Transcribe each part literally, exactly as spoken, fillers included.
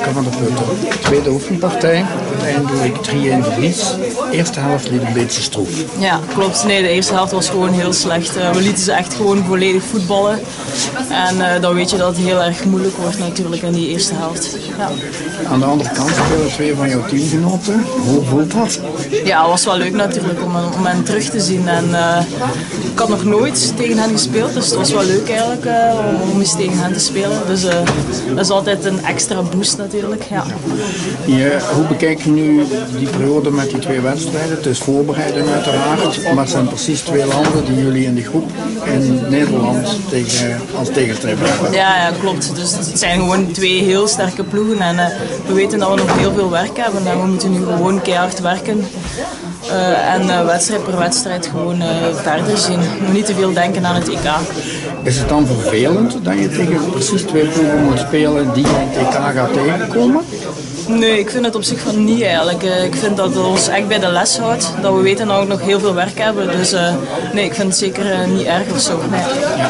van de Putten. Tweede oefenpartij, uiteindelijk drie-een verlies. Eerste helft liep een beetje stroef. Ja, klopt. Nee, de eerste helft was gewoon heel slecht. Uh, we lieten ze echt gewoon volledig voetballen. En uh, dan weet je dat het heel erg moeilijk wordt natuurlijk in die eerste helft. Ja. Aan de andere kant spelen twee van jouw teamgenoten. Hoe voelt dat? Ja, het was wel leuk natuurlijk om, om hen terug te zien. En, uh, ik had nog nooit tegen hen gespeeld, dus het was wel leuk eigenlijk uh, om, om eens tegen hen te spelen. Dus uh, dat is altijd een extra boost natuurlijk. Ja. Je, hoe bekijk je nu die periode met die twee wedstrijden? Het is voorbereiding uiteraard, maar het zijn precies twee landen die jullie in de groep in Nederland tegen, als tegenstrever hebben. Ja, ja, klopt. Dus het zijn gewoon twee heel sterke ploegen en uh, we weten dat we nog heel veel werk hebben en we moeten nu gewoon keihard werken. Uh, en uh, wedstrijd per wedstrijd gewoon uh, verder zien. Niet te veel denken aan het E K. Is het dan vervelend dat je tegen precies twee ploegen moet spelen die je in het E K gaat tegenkomen? Nee, ik vind het op zich van niet eigenlijk. Ik vind dat het ons echt bij de les houdt. Dat we weten dat we nog heel veel werk hebben. Dus uh, nee, ik vind het zeker uh, niet erg of zo. Nee. Ja.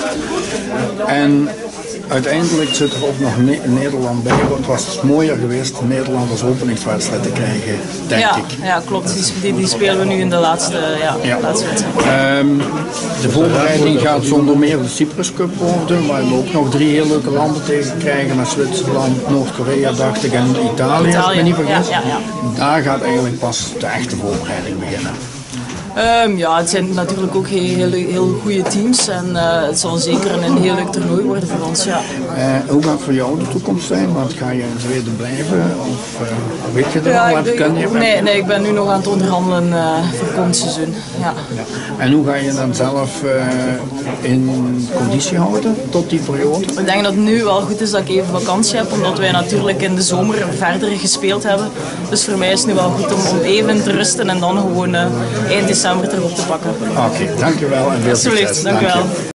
En uiteindelijk zit er ook nog ne Nederland bij. Het was mooier geweest Nederland als openingswedstrijd te krijgen, denk ja, ik. Ja, klopt. Die, die spelen we nu in de laatste, ja, ja. laatste wedstrijd. Um, de voorbereiding gaat zonder meer de Cyprus Cup worden, waar we ook nog drie heel leuke landen tegen krijgen. Met Zwitserland, Noord-Korea, dacht ik, en Italië, Italië. Als ik me niet vergis. Ja, ja, ja. Daar gaat eigenlijk pas de echte voorbereiding beginnen. Um, ja, het zijn natuurlijk ook heel, heel, heel goede teams en uh, het zal zeker een heel leuk toernooi worden voor ons. Ja. Uh, hoe gaat voor jou de toekomst zijn? Want ga je in Zweden blijven? Of uh, weet je dat ja, al? Ik, Heb, kan je, nee, nee, ik ben nu nog aan het onderhandelen uh, voor komend seizoen. Ja. Ja. En hoe ga je dan zelf uh, in conditie houden tot die periode? Ik denk dat het nu wel goed is dat ik even vakantie heb, omdat wij natuurlijk in de zomer verder gespeeld hebben. Dus voor mij is het nu wel goed om, om even te rusten en dan gewoon uh, eind december terug op te pakken. Oké, okay, dankjewel en veel succes. Alsjeblieft, dankjewel. Dank je.